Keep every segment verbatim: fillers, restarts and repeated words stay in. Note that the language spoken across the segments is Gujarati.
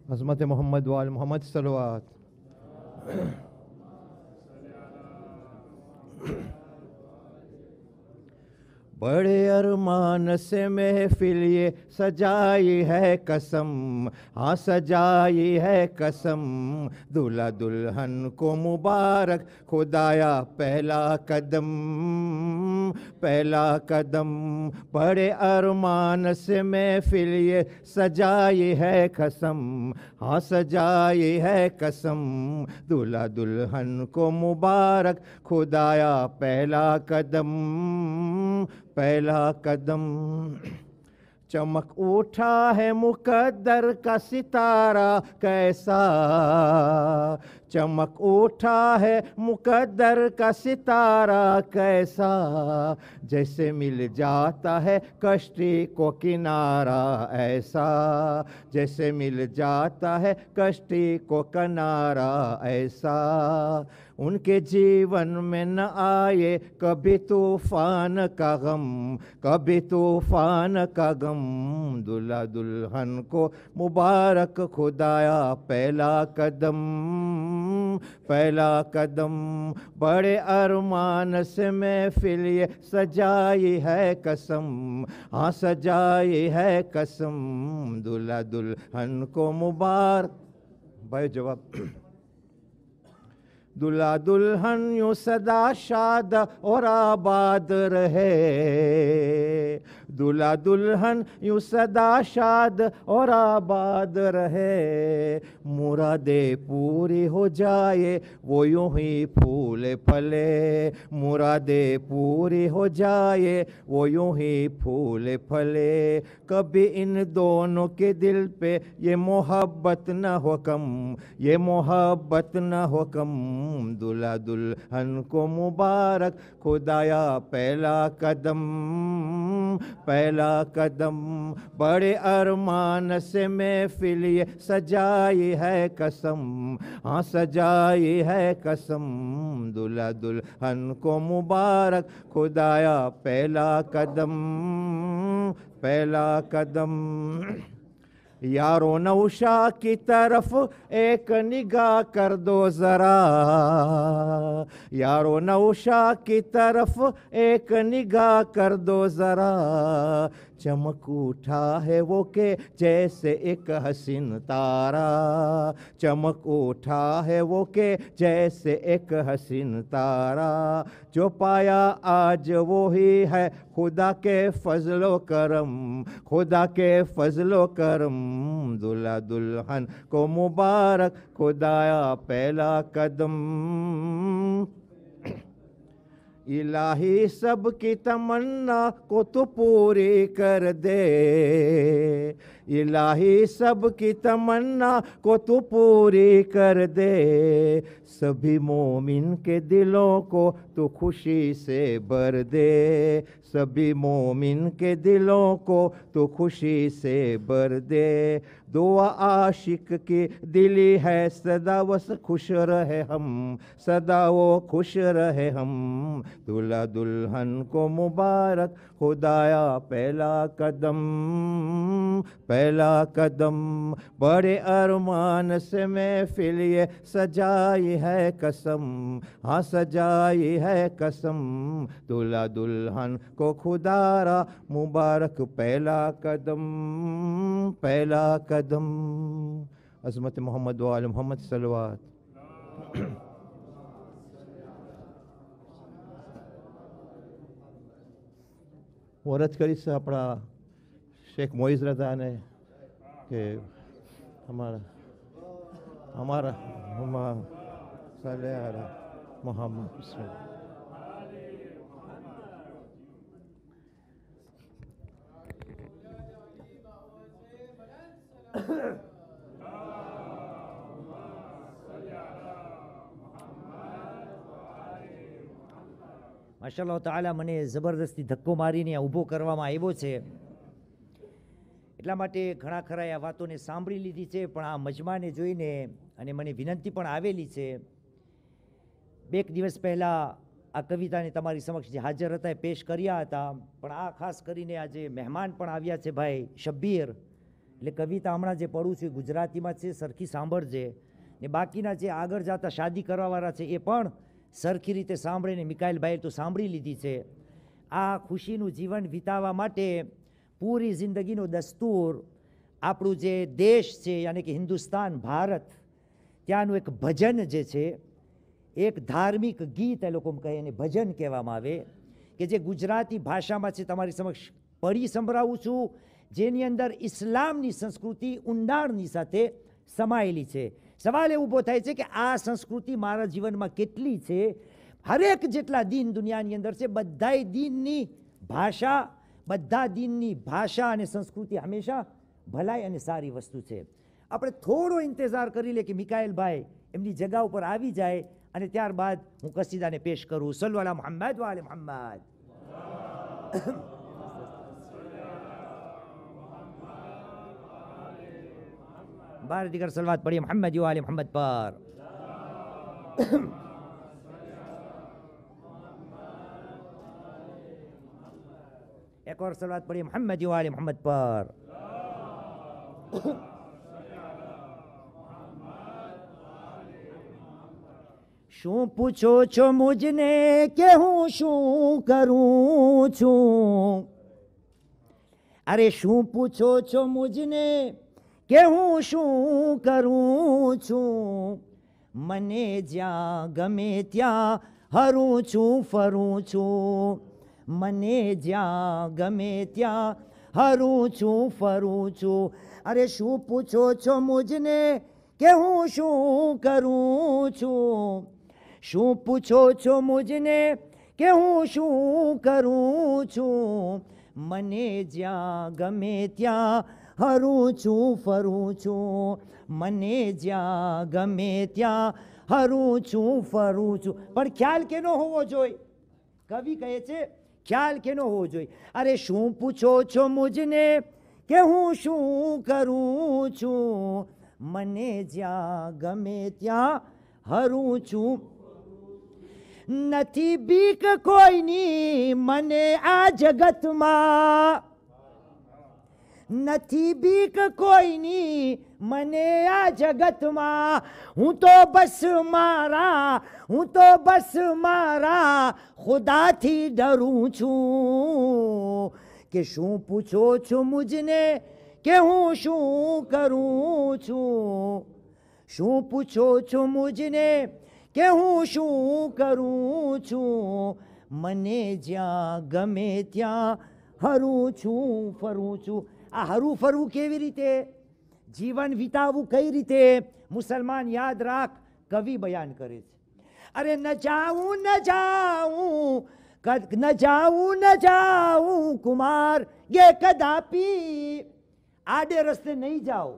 عظمت محمد وال محمد صلوات. بڑے ارمان سے محفل یہ سجائی ہے قسم، ہاں سجائی ہے قسم، دلہا دلہن کو مبارک خدایا پہلا قدم، پہلا قدم. بڑے ارمان سے محفل یہ سجائی ہے قسم، ہاں سجائی ہے قسم، دلہا دلہن کو مبارک خدایا پہلا قدم، پہلا قدم. چمک اٹھا ہے مقدر کا ستارہ کیسا، چمک اٹھا ہے مقدر کا ستارہ کیسا، جیسے مل جاتا ہے کشتی کو کنارہ ایسا، جیسے مل جاتا ہے کشتی کو کنارہ ایسا. ان کے جیون میں نہ آئے کبھی طوفان کا غم، کبھی طوفان کا غم، دلہا دلہن کو مبارک خدایا پہلا قدم، پہلا قدم. بڑے ارمان سے محفل یہ سجائی ہے قسم، ہاں سجائی ہے قسم، دلہا دلہن کو مبارک. بھائی جواب. دلہا دلہن یوں سدا شاد اور آباد رہے، دلہا دلہن یوں سدا شاد اور آباد رہے، مرادیں پوری ہو جائے وہ یوں ہی پھولے پھلے، مرادیں پوری ہو جائے وہ یوں ہی پھولے پھلے. کبھی ان دونوں کے دل پہ یہ محبت نہ ہو کم، یہ محبت نہ ہو کم، دلہا دلہن کو مبارک خدایا پہلا قدم، پہلا قدم. بڑے ارمان سے محفل یہ سجائی ہے قسم، ہاں سجائی ہے قسم، دلہا دلہن کو مبارک خدایا پہلا قدم، پہلا قدم. یارو نوشا کی طرف ایک نگاہ کر دو ذرا، یارو نوشا کی طرف ایک نگاہ کر دو ذرا، چمک اٹھا ہے وہ کہ جیسے ایک حسین تارا، چمک اٹھا ہے وہ کہ جیسے ایک حسین تارا، جو پایا آج وہی ہے خدا کے فضل و کرم، خدا کے فضل و کرم، دلہا دلہن کو مبارک خدایا پہلا قدم. الہی سب کی تمنا کو تو پوری کر دے، الہی سب کی تمنا کو تو پوری کر دے، سبھی مومن کے دلوں کو تو خوشی سے بھر دے، سبھی مومن کے دلوں کو تو خوشی سے بھر دے. دعا عاشق کی دلی ہے سدا وس خوش رہے ہم، سدا وہ خوش رہے ہم، دلہا دلہن کو مبارک خدایا پہلا قدم، پہلا قدم. بڑے ارمان سے محفل یہ سجائی ہے قسم، ہاں سجائی ہے قسم، دلہا دلہن کو خدارا مبارک پہلا قدم، پہلا قدم. عظمت محمد وال محمد صلوات. عورت کری سے اپنا شیخ معیز رضا نے کہ ہمارا ہمارا ہمارا صلی علی محمد بسم اللہ. માશાઅલ્લાહ તાઆલા મને જબરદસ્તી ધક્કો મારીને ઊભો કરવામાં આવ્યો છે, એટલા માટે ઘણા ખરા આ વાતોને સાંભળી લીધી છે, પણ આ મજમાને જોઈને અને મને વિનંતી પણ આવેલી છે. બે એક દિવસ પહેલાં આ કવિતાને તમારી સમક્ષ જે હાજર હતા એ પેશ કર્યા હતા, પણ આ ખાસ કરીને આજે મહેમાન પણ આવ્યા છે ભાઈ શબ્બીર, એટલે કવિતા હમણાં જે પડું છું એ ગુજરાતીમાં છે, સરખી સાંભળજે, ને બાકીના જે આગળ જતા શાદી કરવાવાળા છે એ પણ સરખી રીતે સાંભળીને મિકાઈલભાઈએ તો સાંભળી લીધી છે. આ ખુશીનું જીવન વિતાવવા માટે પૂરી જિંદગીનો દસ્તુર આપણું જે દેશ છે યાની કે હિન્દુસ્તાન ભારત, ત્યાંનું એક ભજન જે છે, એક ધાર્મિક ગીત એ લોકો કહે એને ભજન કહેવામાં આવે, કે જે ગુજરાતી ભાષામાં છે તમારી સમક્ષ પઢી સંભળાવું છું, જેની અંદર ઇસ્લામની સંસ્કૃતિ ઊંડાણની સાથે સમાયેલી છે. સવાલ એ ઊભો થાય છે કે આ સંસ્કૃતિ મારા જીવનમાં કેટલી છે? હરેક જેટલા દિન દુનિયાની અંદર છે, બધાય દિનની ભાષા, બધા દિનની ભાષા અને સંસ્કૃતિ હંમેશા ભલાઈ અને સારી વસ્તુ છે. આપણે થોડો ઇંતજાર કરી લે કે મિકાઈલભાઈ એમની જગા ઉપર આવી જાય અને ત્યારબાદ હું કસીદાને પેશ કરું. સલ્લુ અલા મુહમ્મદ વ આલે મુહમ્મદ. बार दिगर सलवात पढ़िए मोहम्मद व आले मोहम्मद पर. एक और सलवात पढ़िए मोहम्मद व आले मोहम्मद पर. શું પૂછો છો મુજને કે હું શું કરું છું? અરે શું પૂછો છો મુજને કે હું શું કરું છું? મને જ્યાં ગમે ત્યાં હરું છું ફરું છું. મને જ્યાં ગમે ત્યાં હરું છું ફરું છું. અરે શું પૂછો છો મુજને કે હું શું કરું છું? શું પૂછો છો મુજને કે હું શું કરું છું? મને જ્યાં ગમે ત્યાં હરું છું ફરું છું. મને જ્યાં ગમે ત્યાં હરું છું ફરું છું. પણ ખ્યાલ કેનો હોવો જોઈએ? કવિ કહે છે ખ્યાલ કેનો હોવો જોઈએ? અરે શું પૂછો છો મુજને કે હું શું કરું છું? મને જ્યાં ગમે ત્યાં હરું છું. નથી બીક કોઈની મને આ જગતમાં, નથી બીક કોઈની મને આ જગતમાં. હું તો બસ મારા, હું તો બસ મારા ખુદાથી ડરું છું. કે શું પૂછો છો મુજને કે હું શું કરું છું? શું પૂછો છો મુજને કે હું શું કરું છું? મને જ્યાં ગમે ત્યાં હરું છું ફરું છું. આ હરું ફરવું કેવી રીતે, જીવન વિતાવવું કઈ રીતે, મુસલમાન યાદ રાખ, કવિ બયાન કરે છે. અરે ન જાઉં ન જાઉં ન જાઉં ન જાઉં કુમાર ગે કદાપી. આડે રસ્તે નહીં જાઓ,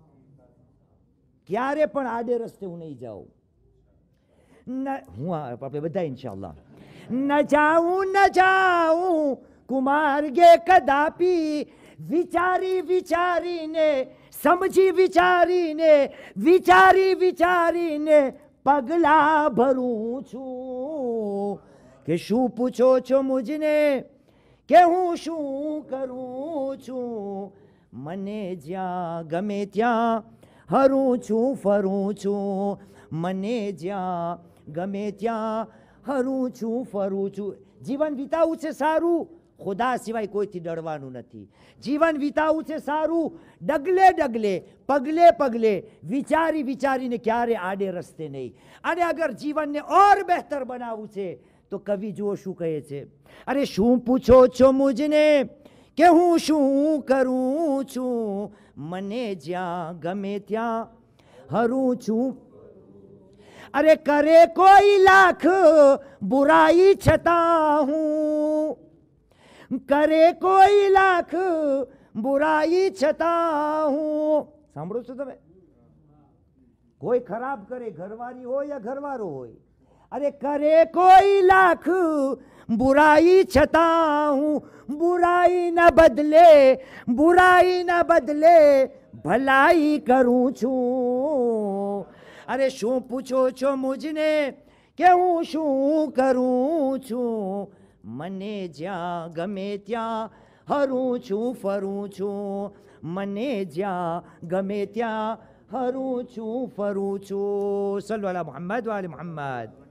ક્યારે પણ આડે રસ્તે હું નહીં જાઉં. હું આપણે બધા ઇન્શાઅલ્લાહ. ન જાઉં ન જાઉં કુમાર ગે કદાપી. વિચારી વિચારીને, સમજી વિચારીને, વિચારી વિચારીને પગલા ભરું છું. કે શું પૂછો છો મુજને કે હું શું કરું છું? મને જ્યાં ગમે ત્યાં હરું છું ફરું છું. મને જ્યાં ગમે ત્યાં હરું છું ફરું છું. જીવન વિતાવું છે સારું, ખુદા સિવાય કોઈથી ડરવાનું નથી. જીવન વિતાવું છે સારું, ડગલે ડગલે પગલે પગલે વિચારી વિચારીને ક્યારે આડે રસ્તે નહીં. અને અગર જીવનને ઓર બહેતર બનાવવું છે તો કવિ જુઓ શું કહે છે. અરે શું પૂછો છો મુજને કે હું શું કરું છું? મને જ્યાં ગમે ત્યાં હરું છું. અરે કરે કોઈ લાખ બુરાઈ છતાં હું, કરે કોઈ લાખ બુરાઈ છતાં હું. સાંભળો છો તમે? કોઈ ખરાબ કરે, ઘરવાળી હોય યા ઘરવાળો હોય, અરે કરે કોઈ લાખ બુરાઈ છતાં હું બુરાઈ ના બદલે, બુરાઈ ના બદલે ભલાઈ કરું છું. અરે શું પૂછો છો મુજને કે હું શું કરું છું? મને જ્યાં ગમે ત્યાં હરું છું ફરું છું, મને જ્યાં ગમે ત્યાં હરું છું ફરું છું. સલ્લુ અલા મુહમ્મદ વાલે મુહમ્મદ.